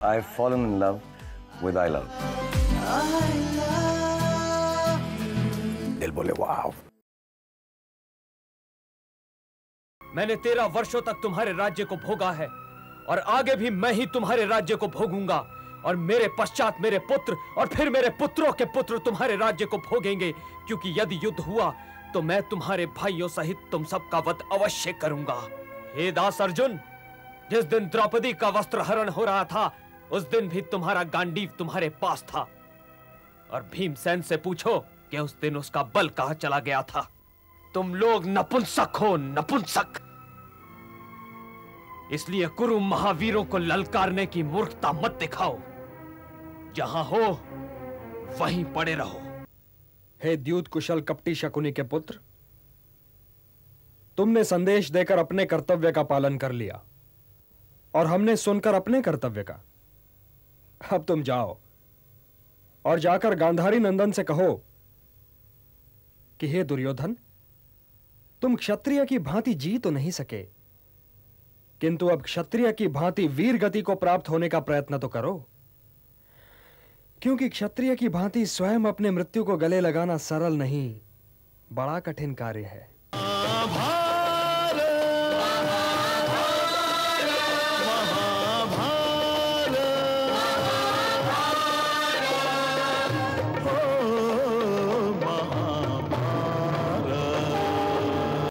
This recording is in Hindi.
I've fallen in love with I love. दिल बोले वाव। मैंने 13 वर्षों तक तुम्हारे राज्य को भोगा है और आगे भी मैं ही तुम्हारे राज्य को भोगूंगा और मेरे पश्चात मेरे पुत्र और फिर मेरे पुत्रों के पुत्र तुम्हारे राज्य को भोगेंगे, क्योंकि यदि युद्ध हुआ तो मैं तुम्हारे भाइयों सहित तुम सबका वध अवश्य करूंगा। हे दास अर्जुन, जिस दिन द्रौपदी का वस्त्र हरण हो रहा था उस दिन भी तुम्हारा गांडीव तुम्हारे पास था, और भीमसेन से पूछो कि उस दिन उसका बल कहां चला गया था। तुम लोग नपुंसक हो, नपुंसक। इसलिए कुरु महावीरों को ललकारने की मूर्खता मत दिखाओ। जहां हो वहीं पड़े रहो। हे द्यूत कुशल कपटी शकुनी के पुत्र, तुमने संदेश देकर अपने कर्तव्य का पालन कर लिया और हमने सुनकर अपने कर्तव्य का। अब तुम जाओ और जाकर गांधारी नंदन से कहो कि हे दुर्योधन, तुम क्षत्रिय की भांति जी तो नहीं सके, किंतु अब क्षत्रिय की भांति वीर गति को प्राप्त होने का प्रयत्न तो करो, क्योंकि क्षत्रिय की भांति स्वयं अपने मृत्यु को गले लगाना सरल नहीं, बड़ा कठिन कार्य है।